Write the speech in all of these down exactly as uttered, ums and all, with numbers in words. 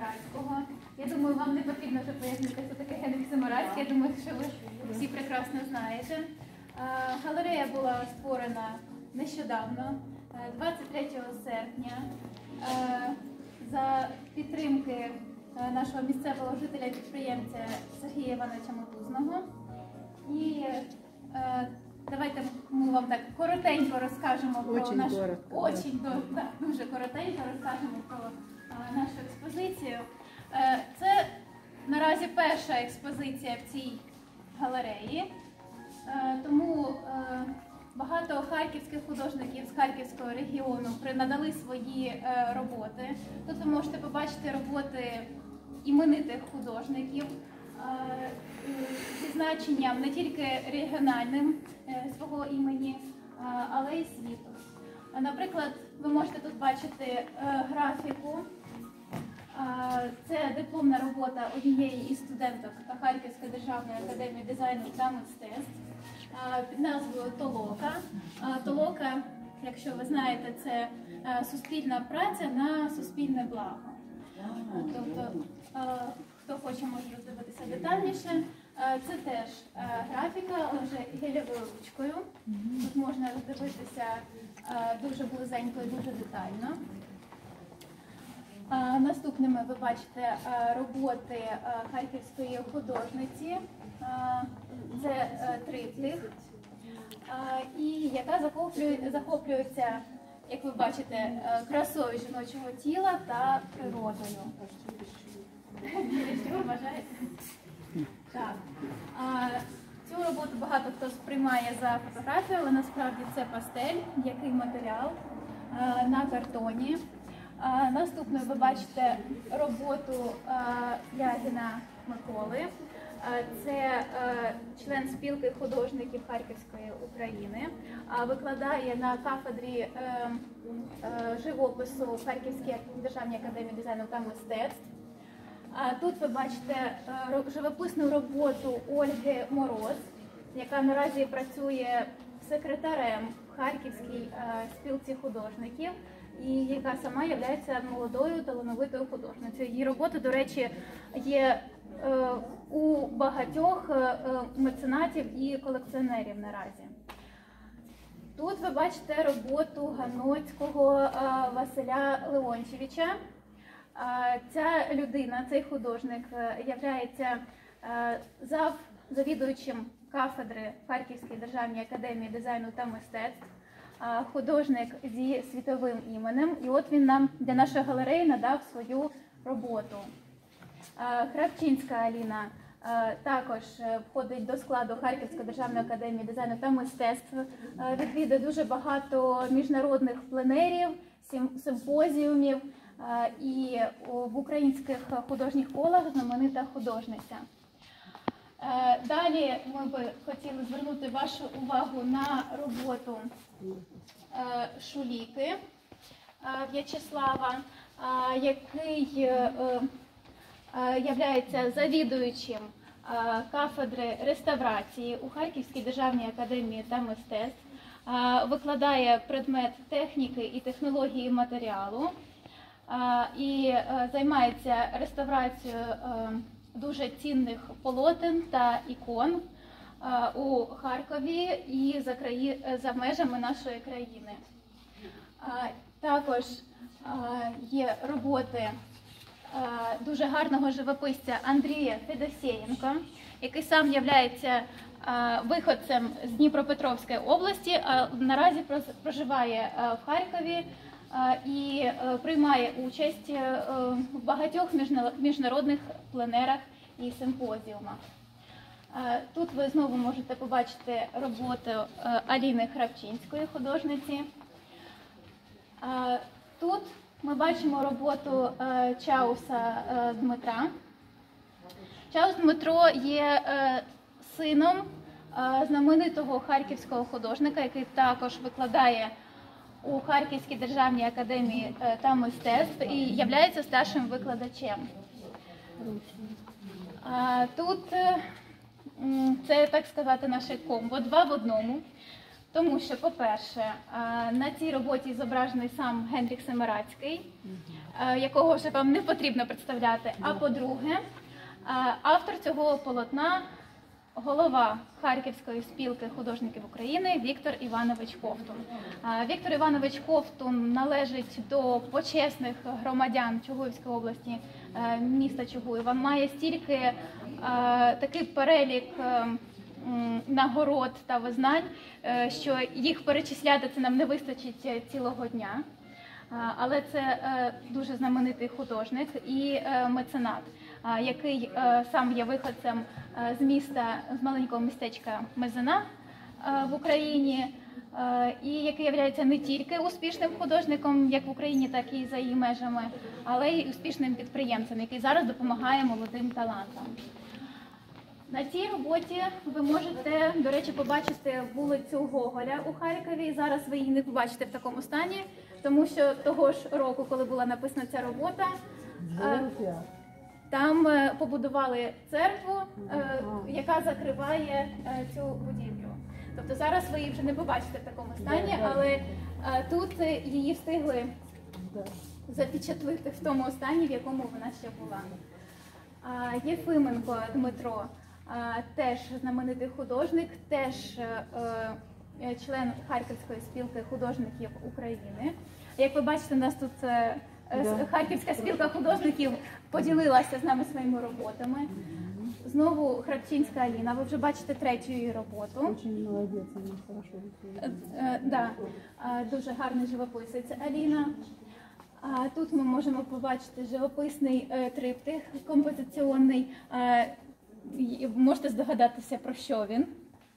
Семирадського. Я думаю, вам не потрібно вже пояснити, що таке Генріх Семирадський. Я думаю, що ви всі прекрасно знаєте. Галерея була створена нещодавно, двадцять третього серпня, за підтримки нашого місцевого жителя-підприємця Сергія Івановича Мотузного. І е, давайте ми вам так коротенько розкажемо про Очень нашу коротко, очень, да. Да, дуже коротенько розкажемо про е, нашу експозицію. Е, це наразі перша експозиція в цій галереї, е, тому е, багато харківських художників з Харківського регіону надали свої е, роботи. Тут ви можете побачити роботи іменитих художників е, зі значенням не тільки регіональним е, свого імені, е, але й світу. Наприклад, ви можете тут бачити е, графіку. Е, це дипломна робота однієї із студенток Харківської державної академії дизайну та мистецтв під назвою «Толока». «Толока», якщо ви знаєте, це суспільна праця на суспільне благо. Тобто, хто хоче, може роздивитися детальніше. Це теж графіка, але вже гелєвою ручкою. Тут можна роздивитися дуже близенько і дуже детально. Наступними ви бачите роботи харківської художниці. Це трипліх, і яка захоплюється, як ви бачите, красою жіночого тіла та природою. Що ви вважаєте? Так. Цю роботу багато хто сприймає за фотографію, але насправді це пастель, м'який матеріал на картоні. Наступною ви бачите роботу Ягіна Миколи. Це член спілки художників Харківської України, викладає на кафедрі живопису в Харківській державній академії дизайну та мистецтв. Тут ви бачите живописну роботу Ольги Мороз, яка наразі працює секретарем в Харківській спілці художників і яка сама є молодою талановитою художницею. Її роботи, до речі, є у багатьох меценатів і колекціонерів наразі. Тут ви бачите роботу Ганоцького Василя Леончевича. Ця людина, цей художник, є зав, завідуючим кафедри Харківської державній академії дизайну та мистецтв, художник зі світовим іменем. І от він нам для нашої галереї надав свою роботу. Храпчинська Аліна також входить до складу Харківської державної академії дизайну та мистецтв, відвідує дуже багато міжнародних пленерів, симпозіумів і в українських художніх колах знаменита художниця. Далі ми би хотіли звернути вашу увагу на роботу Шуліки В'ячеслава, який є завідуючим кафедри реставрації у Харківській державній академії та мистецтв, викладає предмет техніки і технології матеріалу і займається реставрацією дуже цінних полотен та ікон у Харкові і за, краї... за межами нашої країни. Також є роботи дуже гарного живописця Андрія Федосєєнка, який сам є виходцем з Дніпропетровської області, а наразі проживає в Харкові і приймає участь в багатьох міжнародних пленерах і симпозіумах. Тут ви знову можете побачити роботу Аліни Храпчинської, художниці. Тут ми бачимо роботу Чауса Дмитра. Чаус Дмитро є сином знаменитого харківського художника, який також викладає у Харківській державній академії та мистецтв і є старшим викладачем. Тут це, так сказати, наше комбо, два в одному. Тому що, по-перше, на цій роботі зображений сам Генріх Семирадський, якого вже вам не потрібно представляти. А по-друге, автор цього полотна – голова Харківської спілки художників України Віктор Іванович Ковтун. Віктор Іванович Ковтун належить до почесних громадян Чугуївської області, міста Чугуєва. Має стільки такий перелік нагород та визнань, що їх перечисляти це нам не вистачить цілого дня. Але це дуже знаменитий художник і меценат, який сам є виходцем з міста, з маленького містечка Мезена в Україні, і який є не тільки успішним художником, як в Україні, так і за її межами, але й успішним підприємцем, який зараз допомагає молодим талантам. На цій роботі ви можете, до речі, побачити вулицю Гоголя у Харкові. Зараз ви її не побачите в такому стані, тому що того ж року, коли була написана ця робота, там побудували церкву, яка закриває цю будівлю. Тобто зараз ви її вже не побачите в такому стані, але тут її встигли запечатлити в тому стані, в якому вона ще була. Єфименко Дмитро, теж знаменитий художник, теж член Харківської спілки художників України. Як ви бачите, у нас тут Харківська спілка художників поділилася з нами своїми роботами. Знову Храпчинська Аліна, ви вже бачите третю її роботу. Дуже молодець, вона хорошо. Да, дуже гарний живописець Аліна. Тут ми можемо побачити живописний триптих композиційний. Можете здогадатися, про що він?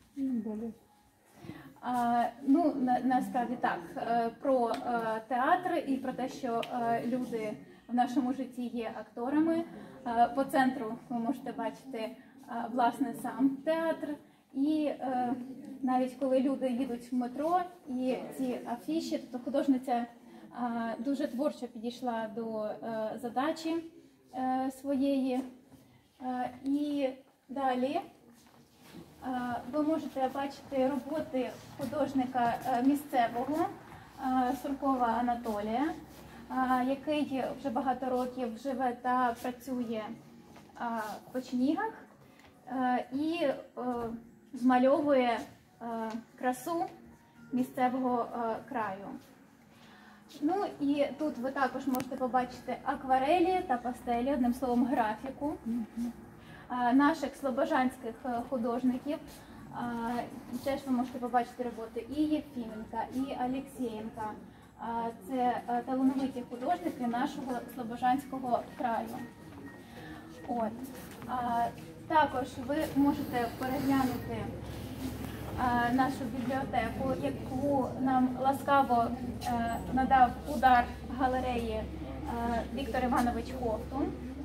А, ну, на, насправді так, про а, театр і про те, що а, люди в нашому житті є акторами. А, по центру ви можете бачити а, власне сам театр. І а, навіть коли люди їдуть в метро і ці афіші, то художниця а, дуже творчо підійшла до а, задачі а, своєї. А, і далі ви можете бачити роботи художника місцевого Суркова Анатолія, який вже багато років живе та працює в Печенігах і змальовує красу місцевого краю. Ну і тут ви також можете побачити акварелі та пастелі, одним словом графіку наших слобожанських художників. Теж ви можете побачити роботи і Єфіменка, і Алєксєєнка. Це талановиті художники нашого слобожанського краю. От. Також ви можете переглянути нашу бібліотеку, яку нам ласкаво надав удар галереї Віктор Іванович Ковтун.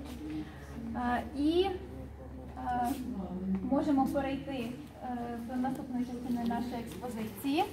І можемо перейти до наступної частини нашої експозиції.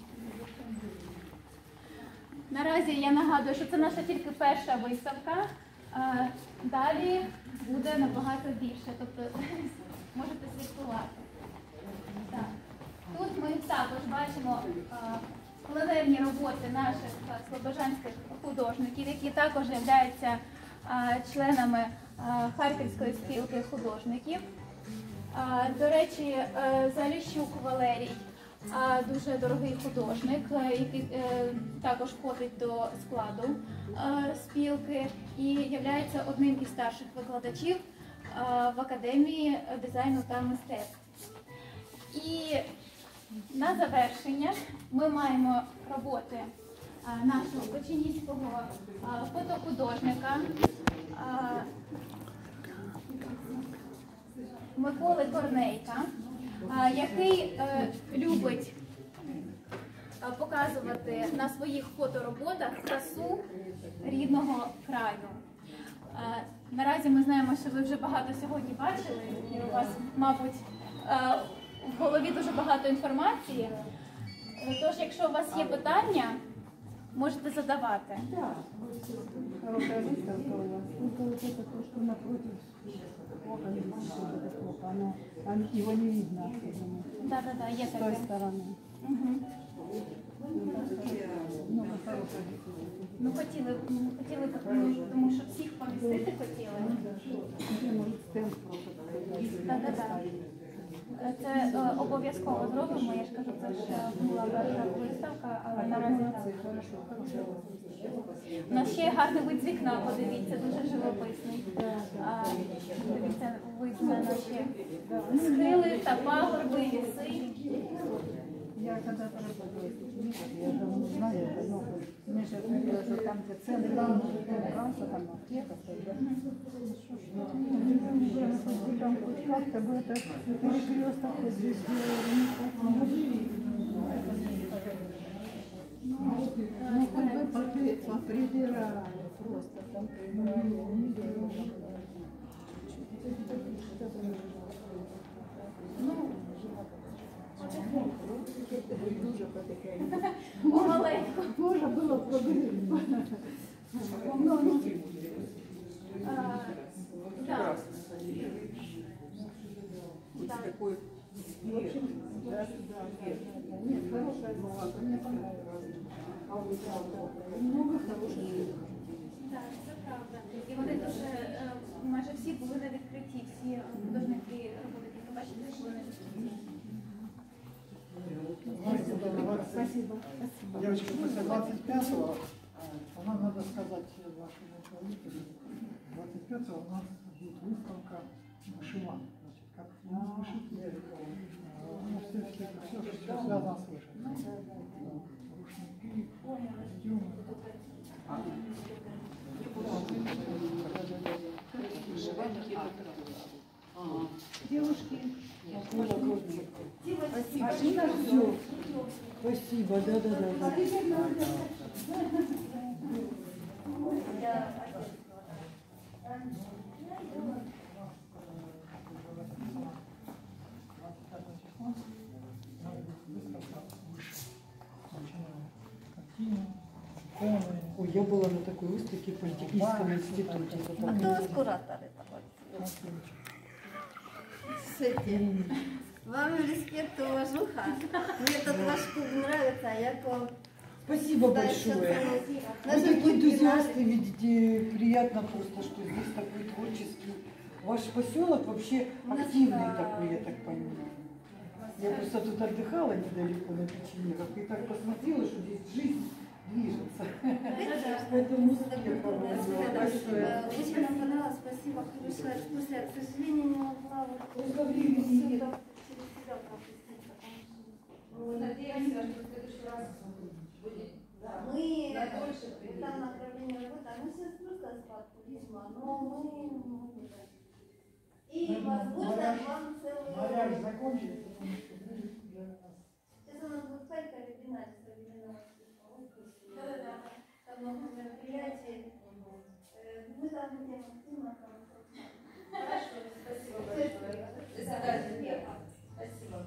Наразі я нагадую, що це наша тільки перша виставка, далі буде набагато більше, тобто можете слідкувати. Так. Тут ми також бачимо пленерні роботи наших слобожанських художників, які також являються членами Харківської спілки художників. До речі, Заліщук Валерій, дуже дорогий художник, який також входить до складу спілки і є одним із старших викладачів в Академії дизайну та мистецтв. І на завершення ми маємо роботи нашого печеніського фотохудожника Миколи Корнейка, який любить показувати на своїх фотороботах красу рідного краю. Наразі ми знаємо, що ви вже багато сьогодні бачили, і у вас, мабуть, в голові дуже багато інформації. Тож, якщо у вас є питання, можете задавати. Так, хорошая выставка у вас. Только вот это то, что напротив окон, оно, его не видно. Да, да, да, є с той таке. стороны. Мгм. Много хороших. Ну хотіли, ну, хотіли, ну, тому що всіх помістити хотіли. Где может стенд просто Так-так-так. Це е, обов'язково зробимо. Я ж кажу, це ж е, була перша виставка, але наразі так. Хорошо, хорошо. У нас ще гарний вид з вікна, подивіться, дуже живописний. А, дивіться, вид на наші схили та пагорби, ліси. Я когда-то работала, я давно знаю, это много. Мне же говорила, что там, где центр, там касса, там аптека стоит. Там хоть как-то бы это перекресток вот здесь сделали. Ну, хоть бы попри- поприбирали просто там. Дуже потихеньку. Помаленьку. Можно было погрызть. А, да. Да. Такой Да, да, да. Нет, хорошая бумага, мне понравилась. Много хороших. Так, це правда. І вони дуже, е, майже всі були на відкритті, всі е, художники роботи, які ви бачите, були на відкритті. Спасибо. Спасибо. Девочки, после двадцать пятого, а нам надо сказать вашему руководителю, двадцать пятого у нас будет выставка вышиванок. Значит, как вышить, ну, все, все, все, все связано с вышивкой. Рушники, костюмы. Девушки, Спасибо. Все. Спасибо, да, да, да. Ой, я была на такой выставке в Политехническом институте. А кто у вас куратор этого? Слушайте, вам респект и уважуха. Мне этот ваш клуб нравится, а я к вам... Спасибо Да, большое. всё Вы ценю. такие энтузиасты, видите, приятно просто, что здесь такой творческий. Ваш поселок вообще активный такой, я так понимаю. Я просто тут отдыхала недалеко на печенегах и так посмотрела, что здесь жизнь движется. Поэтому успеха вам большое. Э, Очень нам понравилось, спасибо, хорошая экскурсия. К сожалению, не могла вот Просто времени нет. сюда, через себя пропустить, потому что Надеемся, что в следующий раз будет. мы в этом направлении работы, а мы сейчас просто от туризма, но мы... мы не так. И, возможно, вам целый... Моряж закончили, потому что будет для нас. Сейчас у нас будет сайт вебинар современного искусства. Да-да-да. Там много мероприятий. Э, Мы там будем активно там. Хорошо, спасибо большое. До свидания. Спасибо.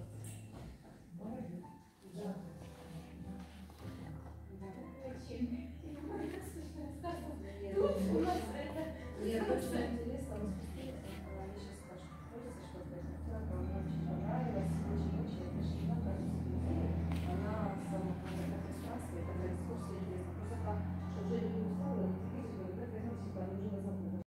Я точно интересно, они сейчас спрашивают, что-то